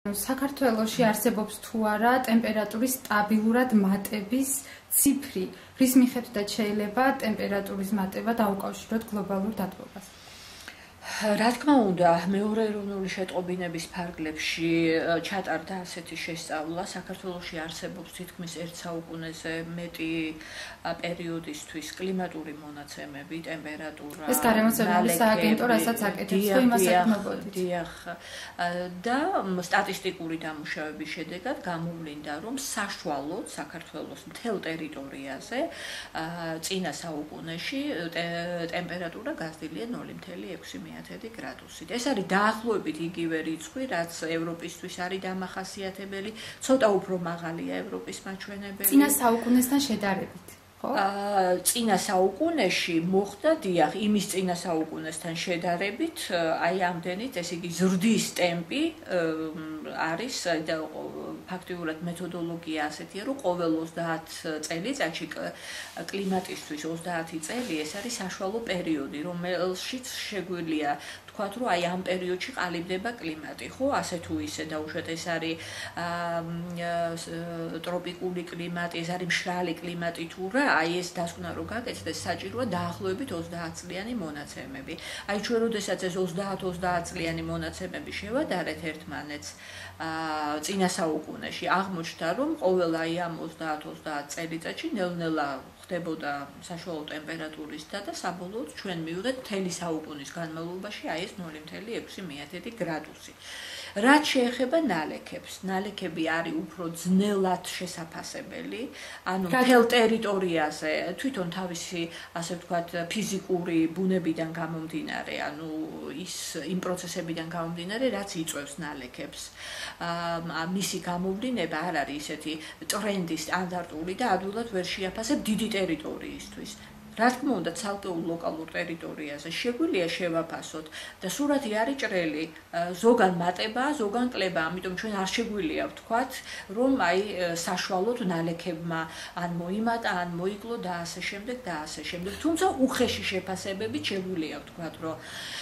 საქართველოში არსებობს თუ არა ტემპერატურის სტაბილურად მატების ციფრი, რის მიხედვითაც შეიძლება ტემპერატურის მატება დაუკავშიროთ გლობალურ დათბობას? რა თქმა უნდა, მეორე ეროვნული შეტყობინების ფარგლებში ჩატარდა ასეთი შესწავლა. საქართველოში არსებობს თითქმის 1 საუკუნეზე მეტი პერიოდისთვის კლიმატური მონაცემები, ტემპერატურა, ეს გარემოცემული სააგენტო რასაც აკეთებს, თუ იმას ეკნობოდით. დიახ. და სტატისტიკური დამუშავების შედეგად გამოვლინდა, რომ საშუალოდ საქართველოს მთელ ტერიტორიაზე წინა საუკუნეში ტემპერატურა გაზრდილია 0.6 გრადუსით. ეს არის დაახლოებით იგივე რიცხვი, რაც ევროპისთვის არის დამახასიათებელი, ცოტა უფრო მაღალია ევროპის მაჩვენებელი. წინა საუკუნესთან შედარებით. წინა საუკუნეში მოხდა, დიახ, იმის წინა საუკუნესთან შედარებით, აი ამდენით, ესე იგი ზრდის ტემპი არის და ფაქტიურად მეთოდოლოგია ასეთია, რომ ყოველ 30 წელიწადში კლიმატისთვის 30 წელი ეს არის საშუალო პერიოდი, რომელშიც შეგვიძლია ვთქვათ, რომ აი ამ პერიოდში ყალიბდება კლიმატი, ხო, ასე თუ ისე დაუშვათ, ეს არის ტროპიკული კლიმატი, ეს არის მშრალი კლიმატი თუ რა, აი ეს დასკვნა რო გაკეთდეს, საჭიროა დაახლოებით 30 წლიანი მონაცემები. აი ჩვენ როდესაც ეს 30 წლიანი მონაცემები შევადარეთ ერთმანეთს წინა საუკუნეში, აღმოჩნდა, რომ ყოველ აი ამ 30 წელიწადში ნელ-ნელა ხდებოდა საშუალო ტემპერატურის და საბოლოოდ ჩვენ მივიღეთ მთელი საუკუნის განმავლობაში აი ეს 0.6 გრადუსი. რაც შეეხება ნალექებს, ნალექები არის უფრო ძნელად შესაფასებელი, ანუ მთელ ტერიტორიაზე თვითონ თავისი, ასე ვთქვათ, ფიზიკური ბუნებიდან გამომდინარე, ანუ იმ პროცესებიდან გამომდინარე, რაც იწვევს ნალექებს. მისი გამოვლინება არ არის ისეთი ტრენდი სტანდარტული და ადვილად ვერ შეაფასებ დიდი ტერიტორიისთვის. რა თქმა უნდა, ცალკეულ ლოკალურ ტერიტორიაზე შეგვიძლია შევაფასოთ და სურათი არის ჭრელი, ზოგან მატებაა, ზოგან კლებაა, ამიტომ ჩვენ არ შეგვიძლია ვთქვათ, რომ აი საშუალოდ ნალექებმა ან მოიმატა, ან მოიკლო და ასე შემდეგ და ასე შემდეგ. თუმცა უხეში შეფასებებით შეგვიძლია ვთქვათ, რომ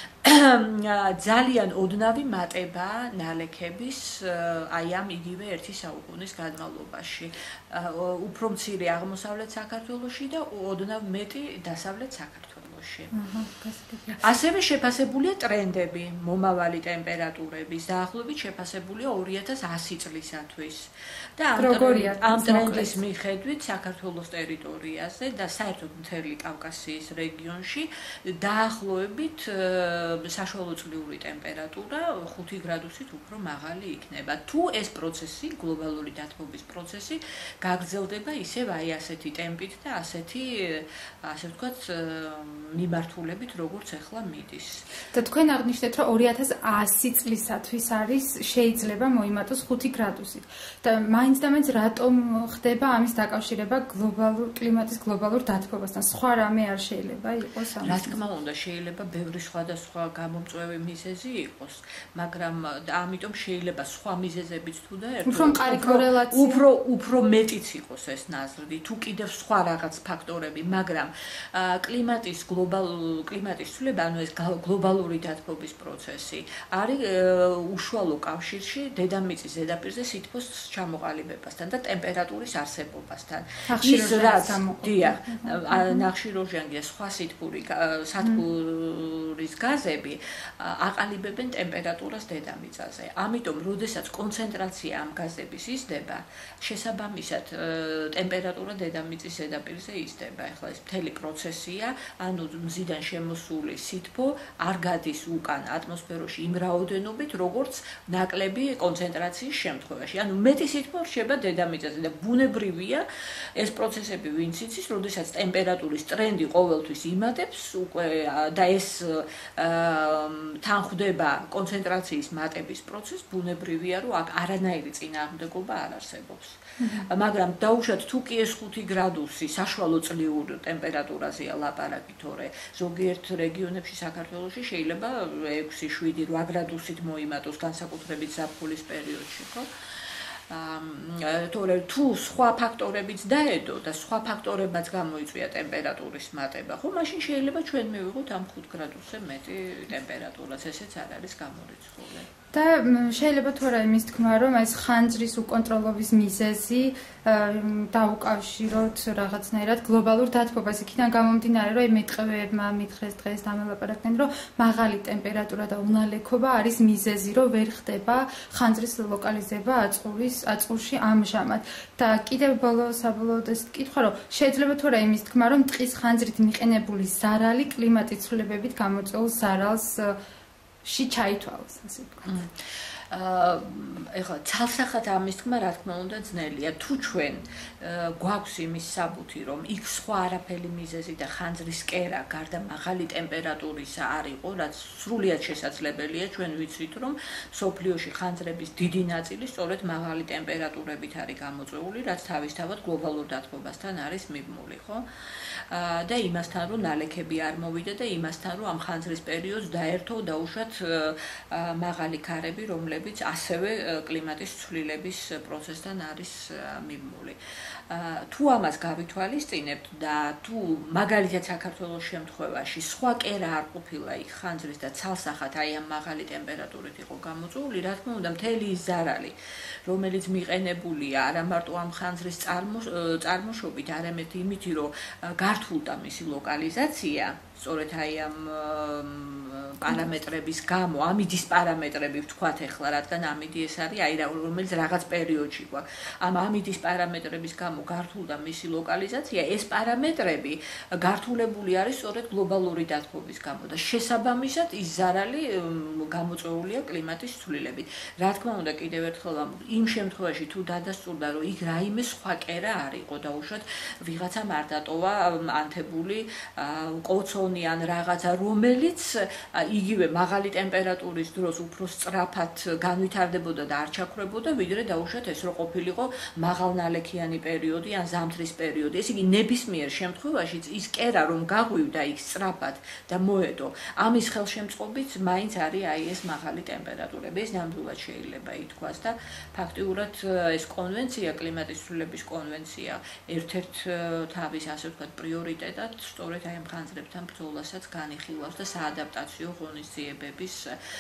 ძალიან ოდნავი მატება ნალექების აი ამ იგივე 1 საუკუნის განმავლობაში. უფრო მცირე აღმოსავლეთ საქართველოში და ოდნავ მეტი დასავლეთ საქართველოში. ასევე შეფასებულია ტრენდები, momavali ტემპერატურების, დაახლოებით შეფასებულია 2100 წლისათვის. და ამ ტრენდის მიხედვით საქართველოს ტერიტორიაზე და საერთოდ მთელი კავკასიის რეგიონში დაახლოებით საშუალო წლიური ტემპერატურა 5 გრადუსით უფრო მაღალი იქნება. თუ ეს პროცესი, გლობალური დათბობის პროცესი, გაგრძელდება ისევ აი ასეთი ტემპით და ასეთი, ასე ვთქვათ, მიმართულებით, როგორც ახლა მიდის. და თქვენ აღნიშნეთ, რომ 2100 წლისათვის არის შეიძლება მოიმატოს 5 გრადუსით. და მაინც და მაინც რატომ ხდება ამის დაკავშირება კლიმატის გლობალურ დათბობასთან? სხვა რამე არ შეიძლება იყოს ამის? რა თქმა უნდა, შეიძლება ბევრი სხვადასხვა გამომწვევი მიზეზი იყოს, მაგრამ ამიტომ შეიძლება სხვა მიზეზებიც თუ და უფრო მყარი კორელაცია, უფრო მეტიც იყოს ეს ნაზრდი, თუ კიდევ სხვა რაღაც ფაქტორები, მაგრამ კლიმატის ცვლილება, ანუ ეს გლობალური დათბობის პროცესი არის უშუალო კავშირში დედამიწის ზედაპირზე სითბოს ჩამოყალიბებასთან და ტემპერატურის არსებობასთან. ის რაც დიახ, ნახშირორჟანგი და სხვა სათბურის გაზები აყალიბებენ ტემპერატურას დედამიწაზე. ამიტომ, როდესაც კონცენტრაცია ამ გაზების იზრდება, შესაბამისად ტემპერატურა დედამიწის ზედაპირზე იზრდება. ახლა ეს მთელი პროცესია, ანუ მზიდან შემოსული სითბო არ გადის უკან ატმოსფეროში იმ რაოდენობით, როგორც ნაკლები კონცენტრაციის შემთხვევაში. ანუ მეტი სითბო რჩება დედამიწაზე და ბუნებრივია ეს პროცესები, ვინც იცის, როდესაც ტემპერატურის ტრენდი ყოველთვის იმატებს უკვე და ეს თან ხვდება კონცენტრაციის მატების პროცესი, ბუნებრივია, რომ აქ არანაირი წინააღმდეგობა არ არსებობს. მაგრამ დაუშვათ თუ კი ეს 5 გრადუსი საშუალო წლიურ ტემპერატურაზეა ლაპარაკი, თორე ზოგიერთ რეგიონებში საქართველოში შეიძლება 6-7-8 გრადუსით მოიმატოს განსაკუთრებით ზაფხულის პერიოდში, ხო? თორე თუ სხვა ფაქტორებიც დაედო და სხვა ფაქტორებიც გამოიწვია ტემპერატურის მატება, ხო, მაშინ შეიძლება ჩვენ მივიღოთ ამ 5 გრადუსზე მეტი ტემპერატურაც, ესეც არ არის გამორიცხული. და შეიძლება თუ არა იმის თქმა, რომ ეს ხანძრის უკონტროლობის მიზეზი დაუკავშიროთ რაღაცნაირად გლობალურ დათბობას. იქიდან გამომდინარე, რომ მეტყევეებმა მითხრეს დღეს დამელაპარაკდნენ, რომ მაღალი ტემპერატურა და უნალექობა არის მიზეზი, რომ ვერ ხდება ხანძრის ლოკალიზება აწყურში ამჟამად. და კიდევ საბოლოოდ ეს კითხვა, რომ შეიძლება თუ არა იმის თქმა, რომ ტყის ხანძრით მიყენებული ზარალი კლიმატის ცვლილებებით გამოწვეულ ზარალს ჩაითვალოს, ასე ვთქვათ. ეხლა ცალსახად ამის თქმა, რა თქმა უნდა, ძნელია. თუ ჩვენ გვაქვს იმის საბუთი, რომ იქ სხვა არაფერი მიზეზი და ხანძრის კერა გარდა მაღალი ტემპერატურისა არ იყო, რაც სრულიად შესაძლებელია, ჩვენ ვიცით, რომ სოფლიოში ხანძრების დიდი ნაწილი სწორედ მაღალი ტემპერატურებით არის გამოწვეული, რაც თავისთავად გლობალურ დათბობასთან არის მიბმული, ხო? და იმასთან, რომ ნალექები არ მოვიდა და იმასთან, რომ ამ ხანძრის პერიოდს დაერთო დაუშვათ მაღალი ქარები, რომლებიც ასევე კლიმატის ცვლილების პროცესთან არის მიბმული. თუ ამას გავითვალისწინებთ და თუ მაგალითად საქართველოს შემთხვევაში სხვა კერა არ ყოფილა იქ ხანძრის და ცალსახად აი ამ მაღალი ტემპერატურით იყო გამოწვეული, რა თქმა უნდა, მთელი ის ზარალი, რომელიც მიყენებულია არა მარტო ამ ხანძრის წარმოშობით, არამედ იმით, რომ გართულდა მისი ლოკალიზაცია, სწორედ აი ამ პარამეტრების გამო, ამიდის პარამეტრები ვთქვათ ახლა, რადგან ამიდი ეს არის, აი რომელიც რაღაც პერიოდში გვაქვს. ამ ამიდის პარამეტრების გამო გართულდა მისი ლოკალიზაცია, ეს პარამეტრები გართულებული არის სწორედ გლობალური დათბობის გამო და შესაბამისად ის ზარალი გამოწვეულია კლიმატის ცვლილებით. რა თქმა უნდა, კიდევ ერთხელ იმ შემთხვევაში თუ დადასტურდა, რომ იქ რაიმე სხვა კერა არ იყო და უშუალოდ ვიღაცამ არ დატოვა ანთებული კოცონი ან რაღაცა, რომელიც იგივე მაღალი ტემპერატურის დროს უფრო სწრაფად განვითარდებოდა და არ ჩაქრებოდა, ვიდრე დაუშვათ ეს რო ყოფილიყო მაღალნალექიანი პერიოდი ან ზამთრის პერიოდი. ეს იგი ნებისმიერ შემთხვევაში ის კერა რომ გაღვივდა იქ სწრაფად და მოედო, ამის ხელშემწყობით მაინც არის აი ეს მაღალი ტემპერატურები. ეს ნამდვილად შეიძლება ითქვას და ფაქტიურად ეს კონვენცია, კლიმატის ცვლილების კონვენცია, ერთ-ერთ თავის ასე ვთქვათ პრიორიტეტად სწორედ აი ამ ხანძრებთან ბრძოლასაც განიხილავს და საადაპტაციო ღონისძიებების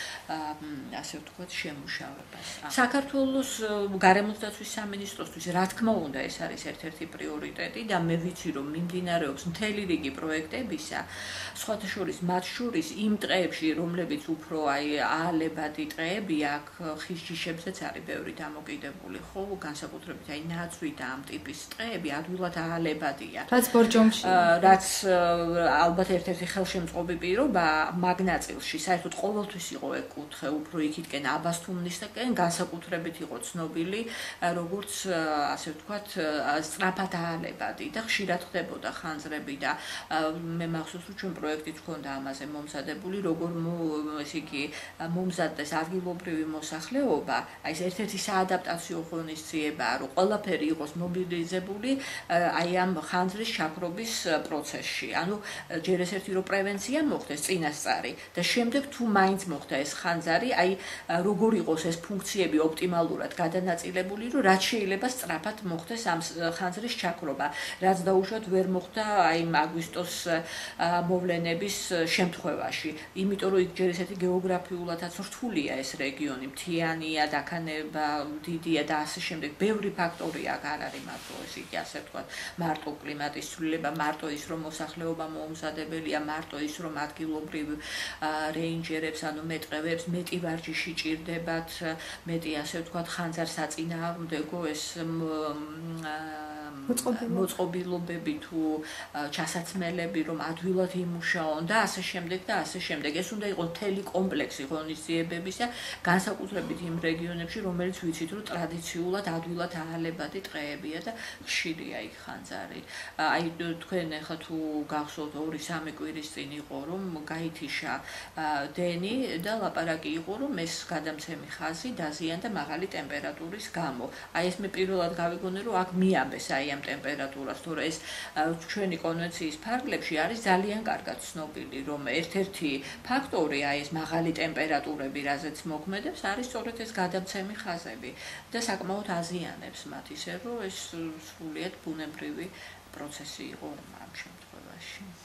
ასე ვთქვათ შემუშავებას. საქართველოს გარემოსდაცვის სამინისტროსთვის რა თქმა უნდა ეს არის ერთ-ერთი პრიორიტეტი და მე ვიცი რომ მიმდინარეობს მთელი რიგი პროექტებისა, სხვათა შორის მათ შორის იმ ტყეებში, რომლებიც უფრო აი აალებადი ტყეებია, აქ ხის ჯიშებზეც არის ბევრი დამოკიდებული, ხო, განსაკუთრებით აი ნაძვი და ამ ტიპის ტყეები ადვილად აალებადია. რაც ბორჯომში, რაც ალბათ ერთ-ერთი ხელშემწყობი პირობა მაგ ნაწილში საერთოდ ყოველთვის იყო ეგ კუთხე, უფრო იქითკენ აბასთუმნისკენ განსაკუთრებით იყო ცნობილი, როგორც ასე ვთქვათ, სწრაფად აალებადი და ხშირად ხდებოდა ხანძრები და მე მახსოვს რომ ჩვენ პროექტიც ჰქონდა ამაზე მომზადებული, როგორ ესე იგი მომზადდეს ადგილობრივი მოსახლეობა, აი ეს ერთ-ერთი საადაპტაციო ღონისძიებაა, რომ ყველაფერი იყოს მობილიზებული აი ამ ხანძრის ჩაქრობის პროცესში. ანუ ჯერ ესეთი რომ პრევენცია მოხდეს წინასწარი და შემდეგ თუ მაინც მოხდა ეს ხანძარი, აი როგორ იყოს ეს ფუნქციები ოპტიმალურად გადანაწილებული, რომ რაც შეიძლება სწრაფად მოხდეს ამ ხანძრის ჩაქრობა, რაც დაუშვათ ვერ მოხდა აი აგვისტოს მოვლენების შემთხვევაში. იმიტომ რომ იქ ჯერ ესეთი გეოგრაფიულადაც რთულია ეს რეგიონი, მთიანია, დაქანება დიდია და ასე შემდეგ. ბევრი ფაქტორია არ არის მარტო ეს იგი ასე ვთქვათ, მარტო კლიმატის ცვლილება, მარტო ის რომ მოსახლეობა მოუმზადებელია, მარტო ის რომ ადგილობრივ რეინჯერებს, ანუ მეტყევებს მეტი ვარჯიში ჭირდებათ, მეტი ასე ვთქვათ ხანძარსაწინააღმდეგო ეს მოწყობილობები თუ ჩასაცმელები რომ ადვილად იმუშაონ და ასე შემდეგ და ასე შემდეგ. ეს უნდა იყოს მთელი კომპლექსი ღონისძიებებისა, განსაკუთრებით იმ რეგიონებში, რომელიც ვიცით, რომ ტრადიციულად ადვილად აალებადი ტყეებია და ხშირია იქ ხანძარი. აი თქვენ ახლა თუ გახსოვთ 2-3 კვირის წინ იყო რომ გაითიშა დენი და ლაპარაკი იყო რომ ეს გადამცემი ხაზი დაზიანდა მაღალი ტემპერატურის გამო. აი ეს მე პირველად გავიგონე რომ აქ მიაბეს აი ამ ტემპერატურას, თორე ეს ჩვენი კონვენციის ფარგლებში არის ძალიან კარგად ცნობილი, რომ ერთ-ერთი ფაქტორი აი ეს მაღალი ტემპერატურები, რაზეც მოქმედებს, არის სწორედ ეს გადამცემი ხაზები და საკმაოდ აზიანებს მათ, ისე რომ ეს სრულიად ბუნებრივი პროცესი იყო ამ შემთხვევაში.